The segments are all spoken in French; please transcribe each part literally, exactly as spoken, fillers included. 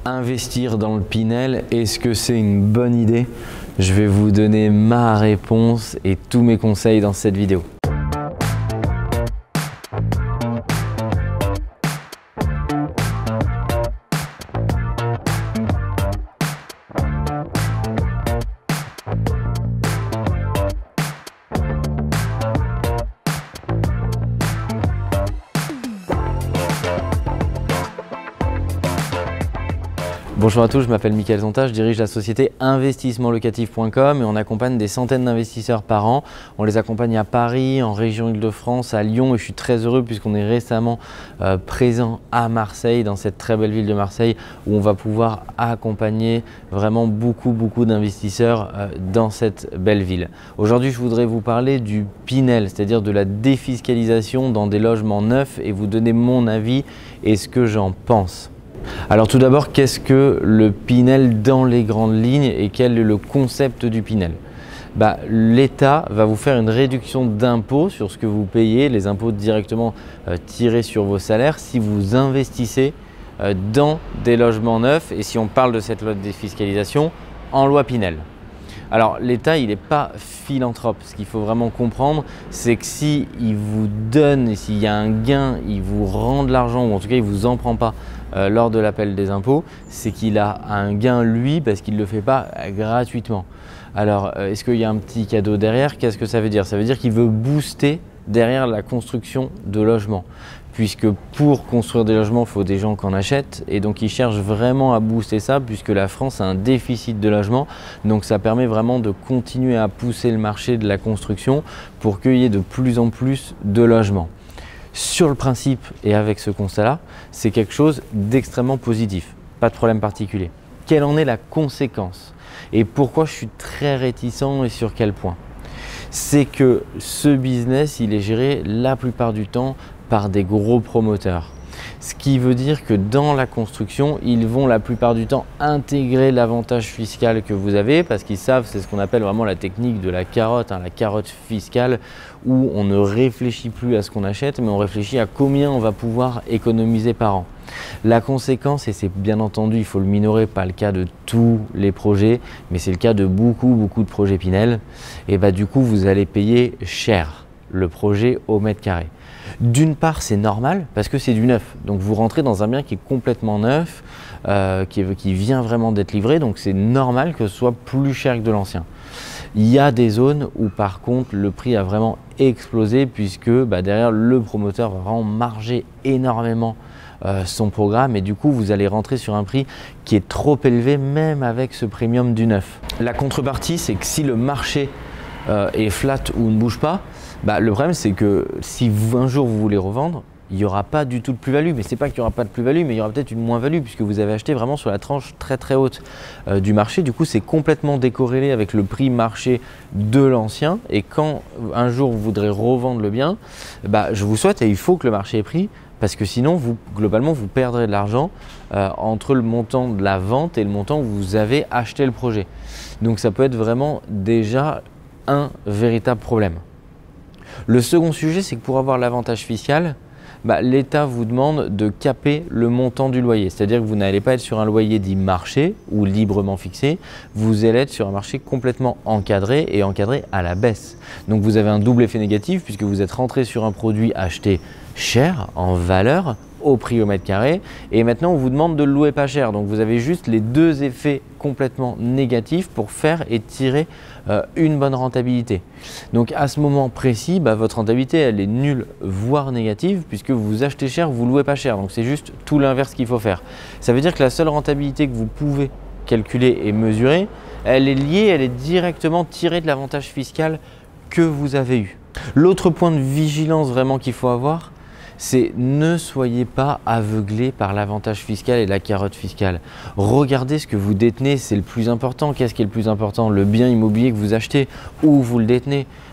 Investir dans le Pinel, est-ce que c'est une bonne idée? Je vais vous donner ma réponse et tous mes conseils dans cette vidéo. Bonjour à tous, je m'appelle Mickaël Zonta, je dirige la société investissement locatif point com et on accompagne des centaines d'investisseurs par an. On les accompagne à Paris, en région Île-de-France, à Lyon et je suis très heureux puisqu'on est récemment euh, présent à Marseille, dans cette très belle ville de Marseille où on va pouvoir accompagner vraiment beaucoup beaucoup d'investisseurs euh, dans cette belle ville. Aujourd'hui, je voudrais vous parler du Pinel, c'est-à-dire de la défiscalisation dans des logements neufs et vous donner mon avis et ce que j'en pense. Alors tout d'abord, qu'est-ce que le Pinel dans les grandes lignes et quel est le concept du Pinel? Bah, l'État va vous faire une réduction d'impôts sur ce que vous payez, les impôts directement euh, tirés sur vos salaires si vous investissez euh, dans des logements neufs et si on parle de cette loi de défiscalisation en loi Pinel. Alors l'État, il n'est pas philanthrope. Ce qu'il faut vraiment comprendre, c'est que s'il vous donne et s'il y a un gain, il vous rend de l'argent ou en tout cas il ne vous en prend pas euh, lors de l'appel des impôts, c'est qu'il a un gain lui parce qu'il ne le fait pas gratuitement. Alors euh, est-ce qu'il y a un petit cadeau derrière? Qu'est-ce que ça veut dire? Ça veut dire qu'il veut booster derrière la construction de logements. Puisque pour construire des logements, il faut des gens qui en achètent et donc ils cherchent vraiment à booster ça puisque la France a un déficit de logements. Donc ça permet vraiment de continuer à pousser le marché de la construction pour qu'il y ait de plus en plus de logements. Sur le principe et avec ce constat-là, c'est quelque chose d'extrêmement positif, pas de problème particulier. Quelle en est la conséquence et pourquoi je suis très réticent et sur quel point? C'est que ce business, il est géré la plupart du temps par des gros promoteurs. Ce qui veut dire que dans la construction, ils vont la plupart du temps intégrer l'avantage fiscal que vous avez parce qu'ils savent, c'est ce qu'on appelle vraiment la technique de la carotte, hein, la carotte fiscale où on ne réfléchit plus à ce qu'on achète mais on réfléchit à combien on va pouvoir économiser par an. La conséquence, et c'est bien entendu, il faut le minorer, pas le cas de tous les projets, mais c'est le cas de beaucoup, beaucoup de projets Pinel, et bah du coup vous allez payer cher le projet au mètre carré. D'une part, c'est normal parce que c'est du neuf. Donc vous rentrez dans un bien qui est complètement neuf, euh, qui, est, qui vient vraiment d'être livré. Donc c'est normal que ce soit plus cher que de l'ancien. Il y a des zones où par contre le prix a vraiment explosé puisque bah, derrière le promoteur va vraiment marger énormément euh, son programme et du coup vous allez rentrer sur un prix qui est trop élevé même avec ce premium du neuf. La contrepartie, c'est que si le marché euh, est flat ou ne bouge pas, bah, le problème c'est que si vous, un jour vous voulez revendre, il n'y aura pas du tout de plus-value. Mais ce n'est pas qu'il n'y aura pas de plus-value, mais il y aura peut-être une moins-value puisque vous avez acheté vraiment sur la tranche très très haute euh, du marché. Du coup, c'est complètement décorrélé avec le prix marché de l'ancien. Et quand un jour vous voudrez revendre le bien, bah, je vous souhaite et il faut que le marché ait pris parce que sinon, vous, globalement, vous perdrez de l'argent euh, entre le montant de la vente et le montant où vous avez acheté le projet. Donc ça peut être vraiment déjà un véritable problème. Le second sujet, c'est que pour avoir l'avantage fiscal, bah, l'État vous demande de caper le montant du loyer. C'est-à-dire que vous n'allez pas être sur un loyer dit marché ou librement fixé, vous allez être sur un marché complètement encadré et encadré à la baisse. Donc vous avez un double effet négatif puisque vous êtes rentré sur un produit acheté cher en valeur au prix au mètre carré et maintenant on vous demande de le louer pas cher. Donc vous avez juste les deux effets complètement négatifs pour faire et tirer euh, une bonne rentabilité. Donc à ce moment précis, bah, votre rentabilité elle est nulle voire négative puisque vous achetez cher, vous louez pas cher. Donc c'est juste tout l'inverse qu'il faut faire. Ça veut dire que la seule rentabilité que vous pouvez calculer et mesurer, elle est liée, elle est directement tirée de l'avantage fiscal que vous avez eu. L'autre point de vigilance vraiment qu'il faut avoir, c'est ne soyez pas aveuglé par l'avantage fiscal et la carotte fiscale. Regardez ce que vous détenez, c'est le plus important. Qu'est-ce qui est le plus important? Le bien immobilier que vous achetez, où vous le détenez.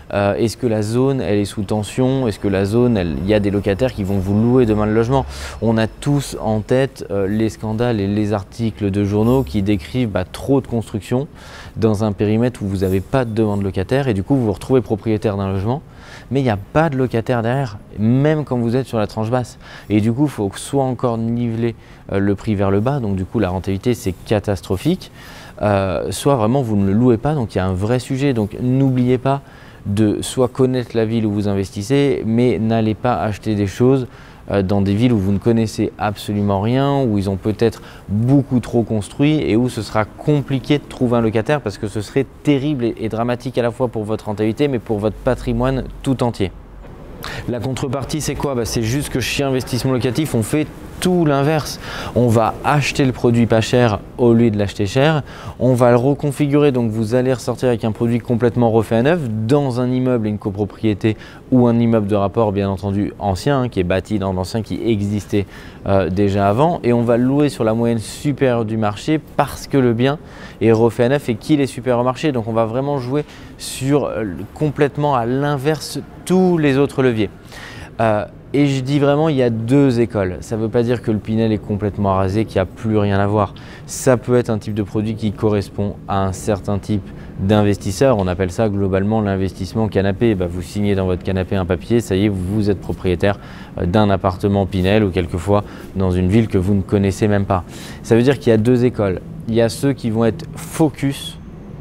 Euh, Est-ce que la zone elle est sous tension? Est-ce que la zone, il y a des locataires qui vont vous louer demain le logement? On a tous en tête euh, les scandales et les articles de journaux qui décrivent bah, trop de construction dans un périmètre où vous n'avez pas de demande locataire et du coup vous vous retrouvez propriétaire d'un logement, mais il n'y a pas de locataire derrière, même quand vous êtes sur la tranche basse. Et du coup, il faut soit encore niveler euh, le prix vers le bas, donc du coup la rentabilité c'est catastrophique, euh, soit vraiment vous ne le louez pas, donc il y a un vrai sujet. Donc n'oubliez pas de soit connaître la ville où vous investissez, mais n'allez pas acheter des choses euh, dans des villes où vous ne connaissez absolument rien, où ils ont peut-être beaucoup trop construit et où ce sera compliqué de trouver un locataire parce que ce serait terrible et, et dramatique à la fois pour votre rentabilité mais pour votre patrimoine tout entier. La contrepartie, c'est quoi? Bah, c'est juste que chez Investissement Locatif, on fait tout l'inverse. On va acheter le produit pas cher au lieu de l'acheter cher. On va le reconfigurer, donc vous allez ressortir avec un produit complètement refait à neuf dans un immeuble, une copropriété ou un immeuble de rapport, bien entendu ancien, hein, qui est bâti dans l'ancien, qui existait euh, déjà avant. Et on va le louer sur la moyenne supérieure du marché parce que le bien est refait à neuf et qu'il est supérieur au marché. Donc on va vraiment jouer sur euh, complètement à l'inverse tous les autres leviers. Euh, et je dis vraiment, il y a deux écoles. Ça ne veut pas dire que le Pinel est complètement rasé, qu'il n'y a plus rien à voir. Ça peut être un type de produit qui correspond à un certain type d'investisseur. On appelle ça globalement l'investissement canapé. Bah, vous signez dans votre canapé un papier, ça y est, vous êtes propriétaire d'un appartement Pinel ou quelquefois dans une ville que vous ne connaissez même pas. Ça veut dire qu'il y a deux écoles. Il y a ceux qui vont être focus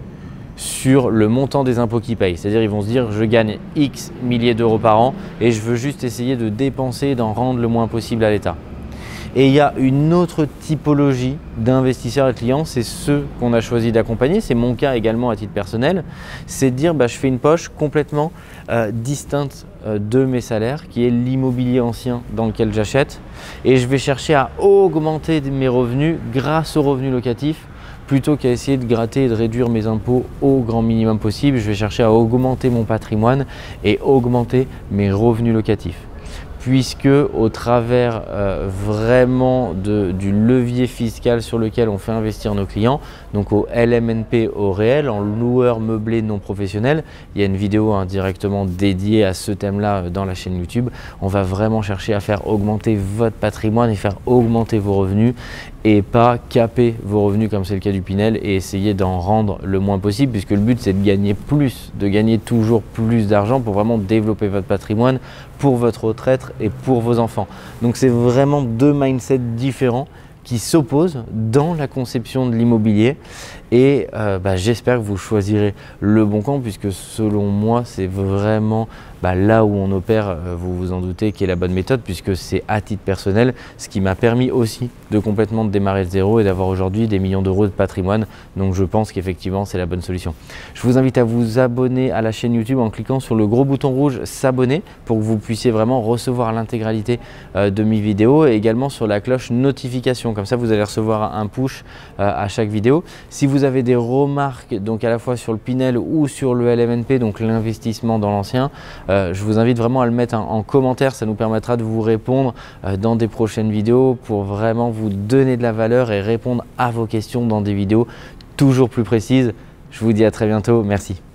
sur le montant des impôts qu'ils payent. C'est-à-dire ils vont se dire je gagne X milliers d'euros par an et je veux juste essayer de dépenser, d'en rendre le moins possible à l'État. Et il y a une autre typologie d'investisseurs et clients, c'est ceux qu'on a choisi d'accompagner, c'est mon cas également à titre personnel, c'est de dire bah, je fais une poche complètement euh, distincte euh, de mes salaires, qui est l'immobilier ancien dans lequel j'achète, et je vais chercher à augmenter mes revenus grâce aux revenus locatifs, plutôt qu'à essayer de gratter et de réduire mes impôts au grand minimum possible. Je vais chercher à augmenter mon patrimoine et augmenter mes revenus locatifs. Puisque au travers euh, vraiment de, du levier fiscal sur lequel on fait investir nos clients, donc au L M N P au réel, en loueur meublé non professionnel, il y a une vidéo hein, directement dédiée à ce thème-là dans la chaîne YouTube. On va vraiment chercher à faire augmenter votre patrimoine et faire augmenter vos revenus et pas caper vos revenus comme c'est le cas du Pinel et essayer d'en rendre le moins possible, puisque le but c'est de gagner plus, de gagner toujours plus d'argent pour vraiment développer votre patrimoine pour votre retraite et pour vos enfants. Donc c'est vraiment deux mindsets différents qui s'opposent dans la conception de l'immobilier et euh, bah, j'espère que vous choisirez le bon camp, puisque selon moi c'est vraiment bah, là où on opère, euh, vous vous en doutez, qui est la bonne méthode, puisque c'est à titre personnel ce qui m'a permis aussi de complètement démarrer de zéro et d'avoir aujourd'hui des millions d'euros de patrimoine. Donc je pense qu'effectivement c'est la bonne solution. Je vous invite à vous abonner à la chaîne YouTube en cliquant sur le gros bouton rouge s'abonner pour que vous puissiez vraiment recevoir l'intégralité euh, de mes vidéos, et également sur la cloche notification, comme ça vous allez recevoir un push euh, à chaque vidéo. Si vous avez des remarques donc à la fois sur le Pinel ou sur le L M N P, donc l'investissement dans l'ancien, euh, je vous invite vraiment à le mettre en, en commentaire. Ça nous permettra de vous répondre euh, dans des prochaines vidéos pour vraiment vous donner de la valeur et répondre à vos questions dans des vidéos toujours plus précises. Je vous dis à très bientôt, merci.